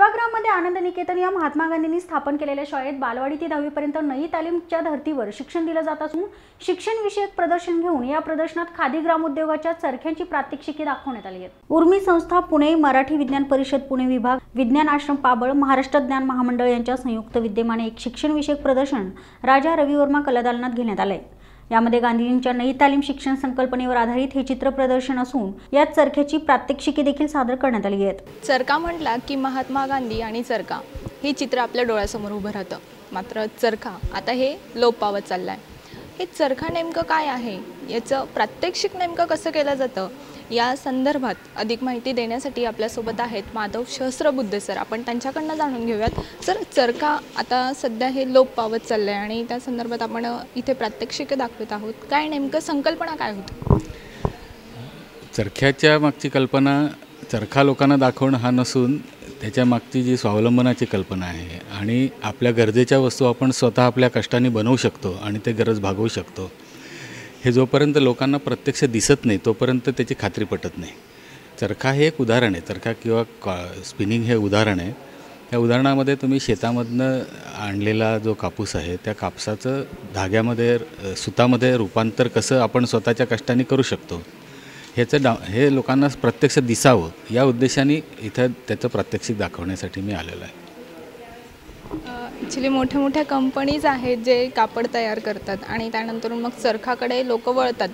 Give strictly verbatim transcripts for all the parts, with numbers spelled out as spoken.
सेवाग्राममध्ये आनंद निकेतन या महात्मा गांधींनी स्थापन केलेल्या शाळेत बालवाडी ते दहावी पर्यंत नई तालीमच्या धर्तीवर शिक्षण दिलं जात असून शिक्षण विषयक प्रदर्शन घेऊन या प्रदर्शनात खादी ग्रामोद्योगाच्या चरख्यांची प्रात्यक्षिके दाखवण्यात आली आहेत। उर्मी संस्था पुणे, मराठी विज्ञान परिषद पुणे विभाग, विज्ञान आश्रम पाबळ, महाराष्ट्र ज्ञान महामंडळ यांच्या संयुक्त विद्यमाने एक शिक्षण विषयक प्रदर्शन राजा रवि वर्मा कलादालनात घेण्यात आले। यामध्ये गांधीजींच्या नई तालीम शिक्षण संकल्पनेवर आधारित हे चित्र प्रदर्शन असून यात चरख्याची प्रात्यक्षिके देखील सादर करण्यात आली आहेत। चरखा म्हटला की महात्मा गांधी आणि चरखा हे चित्र आपल्या डोळ्यासमोर उभं राहतं। मात्र चरखा आता हे लोप पावत चाललाय। हे चरखा नेमकं काय आहे, याचं प्रात्यक्षिक नेमकं कसं केलं जातं, या संदर्भात अधिक माहिती देण्यासाठी आपल्यासोबत आहेत माधव सहस्रबुद्धे सर। आपण त्यांच्याकडनं जाणून घेऊयात। सर, चरखा आता सध्या हे लोप पावत चाललं आहे आणि त्या संदर्भात आपण इथे प्रात्यक्षिके दाखवत आहोत। काय नेमकं संकल्पना काय होती? चरख्याच्या मागची कल्पना चरखा लोकांना दाखवणं हा नसून त्याच्या मागची जी स्वावलंबनाची कल्पना आहे आणि आपल्या गरजेच्या वस्तू आपण स्वतः आपल्या कष्टाने बनवू शकतो आणि ते गरज भागवू शकतो, हे जोपर्यंत लोकांना प्रत्यक्ष दिसत नाही तोपर्यंत त्याची खात्री पटत नाही। चरखा हे एक उदाहरण आहे। चरखा किंवा का स्पिनिंग हे उदाहरण आहे। त्या उदाहरणामध्ये तुम्ही शेतामधनं आणलेला जो कापूस आहे त्या कापसाचं धाग्यामध्ये सुतामध्ये रूपांतर कसं आपण स्वतःच्या कष्टाने करू शकतो ह्याचं डा हे लोकांना प्रत्यक्ष दिसावं या उद्देशाने इथं त्याचं प्रात्यक्षिक दाखवण्यासाठी मी आलेलो आहे। ॲक्च्युली मोठ्या मोठ्या कंपनीज आहेत जे कापड तयार करतात आणि त्यानंतर मग चरखाकडे लोक वळतात।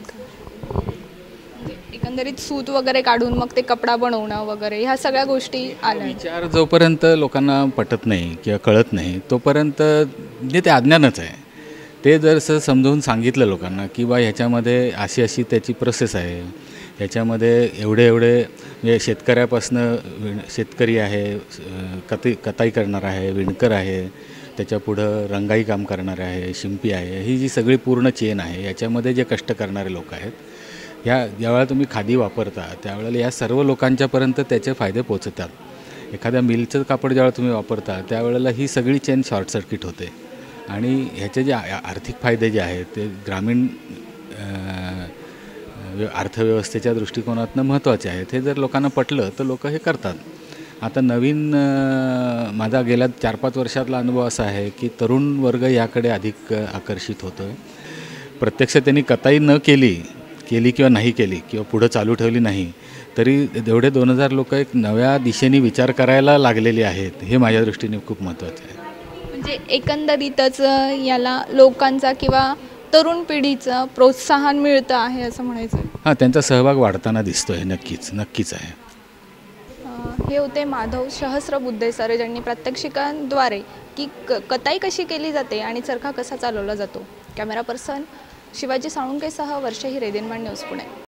एकंदरीत सूत वगैरे काढून मग ते कपडा बनवणं वगैरे ह्या सगळ्या गोष्टी आल्या। विचार जोपर्यंत लोकांना पटत नाही किंवा कळत नाही तोपर्यंत म्हणजे ते अज्ञानच आहे। ते जर असं समजावून सांगितलं लोकांना की बा ह्याच्यामध्ये अशी अशी त्याची प्रोसेस आहे, ह्याच्यामध्ये एवढे एवढे म्हणजे शेतकऱ्यापासनं विण शेतकरी आहे, कती कताई करणार आहे, विणकर आहे, त्याच्यापुढं रंगाई काम करणारे आहे, शिंपी आहे, ही जी सगळी पूर्ण चेन आहे याच्यामध्ये जे कष्ट करणारे लोक आहेत, ह्या ज्यावेळेला तुम्ही खादी वापरता त्यावेळेला या सर्व लोकांच्यापर्यंत त्याचे फायदे पोचतात। एखाद्या मिलचं कापड ज्यावेळेला तुम्ही वापरता त्यावेळेला ही सगळी चेन शॉर्ट सर्किट होते आणि ह्याचे जे आर्थिक फायदे जे आहेत ते ग्रामीण अर्थव्यवस्थेच्या दृष्टिकोनातून महत्त्वाचे आहेत। हे जर लोकांना पटलं तर लोक हे करतात। आता नवीन माझा गेल्या चार पाच वर्षातला अनुभव असा आहे की तरुण वर्ग याकडे अधिक आकर्षित होतो आहे। प्रत्यक्ष त्यांनी कताई न केली केली किंवा नाही केली किंवा पुढं चालू ठेवली नाही तरी एवढे दोन हजार लोक एक नव्या दिशेने विचार करायला लागलेले आहेत, हे माझ्या दृष्टीने खूप महत्त्वाचं आहे। म्हणजे एकंदरीतच याला लोकांचा किंवा तरुण पिढीचं प्रोत्साहन मिळतं आहे असं म्हणायचं? हां, त्यांचा सहभाग वाढताना दिसतो आहे। नक्कीच नक्कीच आहे। हे होते माधव सहस्रबुद्धे सर, ज्यांनी प्रात्यक्षिकांद्वारे की क कताई कशी केली जाते आणि चरखा कसा चालवला जातो। कॅमेरा पर्सन शिवाजी साळुंकेसह वर्षा हिरे, दिनमान न्यूज पुणे।